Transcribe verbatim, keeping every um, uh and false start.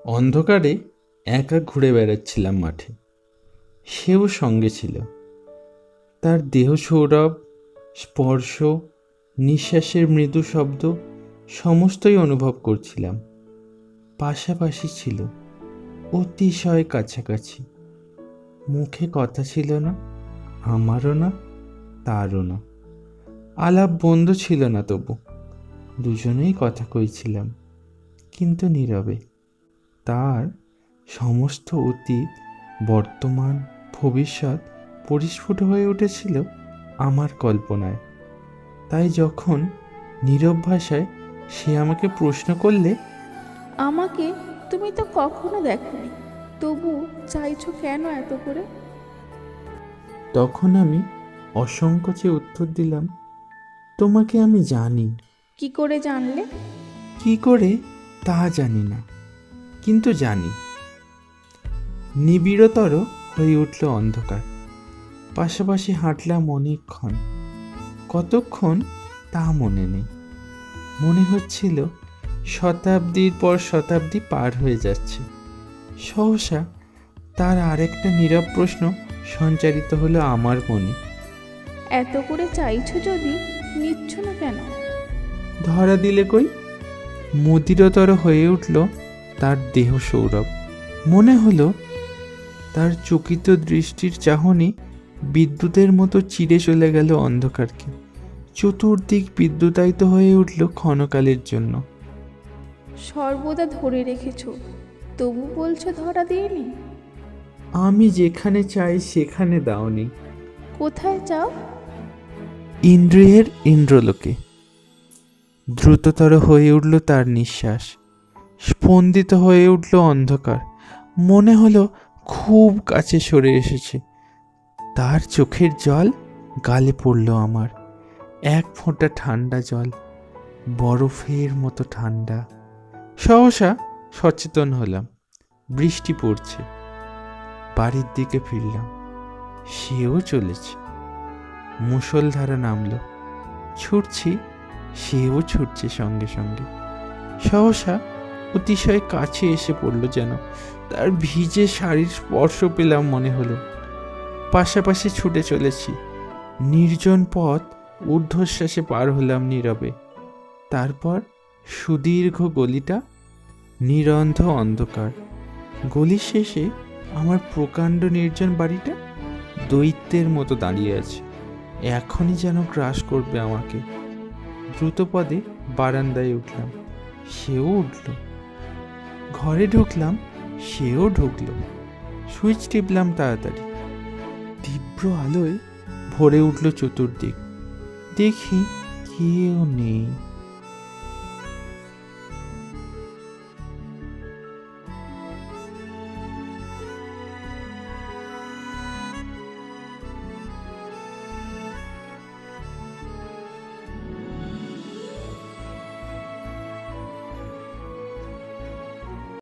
অন্ধকারে একা ঘুরে বেড়াচ্ছিলাম মাঠে। সেও সঙ্গে ছিল। তার দেহ সৌরভ, স্পর্শ, নিঃশ্বাসের মৃদু শব্দ সমস্তই অনুভব করছিলাম। পাশাপাশি ছিল, অতিশয় কাছাকাছি। মুখে কথা ছিল না, আমারও না, তারও না। আলাপ বন্ধ ছিল না, তবু দুজনেই কথা কইছিলাম, কিন্তু নীরবে। তার সমস্ত অতীত, বর্তমান, ভবিষ্যৎ পরিস্ফুট হয়ে উঠেছিল আমার কল্পনায়। তাই যখন নীরব ভাষায় সে আমাকে প্রশ্ন করলে, আমাকে তুমি তো কখনো দেখোনি, তবু চাইছো কেন এত করে? তখন আমি অসংকোচে উত্তর দিলাম, তোমাকে আমি জানি। কি করে জানলে? কি করে তা জানি না, কিন্তু জানি। নিবিড়তর হয়ে উঠল অন্ধকার। পাশাপাশি হাঁটলাম অনেকক্ষণ। কতক্ষণ তা মনে নেই। মনে হচ্ছিল শতাব্দীর পর শতাব্দী পার হয়ে যাচ্ছে। সহসা তার আরেকটা নীরব প্রশ্ন সঞ্চারিত হলো আমার মনে। এত করে চাইছো যদি, নিচ্ছ না কেন? ধরা দিলে কই? মদিরতর হয়ে উঠল তার দেহ সৌরভ। মনে হলো তার চকিত দৃষ্টির চাহনি বিদ্যুতের মতো চিরে চলে গেল অন্ধকারকে। চতুর্দিক বিদ্যুতায়িত হয়ে উঠল ক্ষণকালের জন্য। সর্বদা ধরে রেখেছো, তবু বলছো ধরা দিইনি। আমি যেখানে চাই সেখানে দাওনি। কোথায় চাও? ইন্দ্রিয়ের ইন্দ্রলোকে। দ্রুততর হয়ে উঠল তার নিঃশ্বাস। স্পন্দিত হয়ে উঠল অন্ধকার। মনে হলো খুব কাছে সরে এসেছে। তার চোখের জল গালে পড়ল আমার। এক ফোঁটা ঠান্ডা জল, বরফের মতো ঠান্ডা। সহসা সচেতন হলাম, বৃষ্টি পড়ছে। বাড়ির দিকে ফিরলাম। সেও চলেছে। মুষলধারা নামলো। ছুটছি, সেও ছুটছে সঙ্গে সঙ্গে। সহসা অতিশয় কাছে এসে পড়ল যেন। তার ভিজে শাড়ির স্পর্শ পেলাম মনে হলো। পাশাপাশি ছুটে চলেছি। নির্জন পথ ঊর্ধ্বশ্বাসে পার হলাম নীরবে। তারপর সুদীর্ঘ গলিটা, নিরন্ধ অন্ধকার। গলির শেষে আমার প্রকাণ্ড নির্জন বাড়িটা দৈত্যের মতো দাঁড়িয়ে আছে। এখনই যেন গ্রাস করবে আমাকে। দ্রুতপদে বারান্দায় উঠলাম। সেও উঠল। ঘরে ঢুকলাম, সেও ঢুকল। সুইচ টিপলাম তাড়াতাড়ি। তীব্র আলোয় ভরে উঠল চতুর্দিক। দেখি কেউ নেই।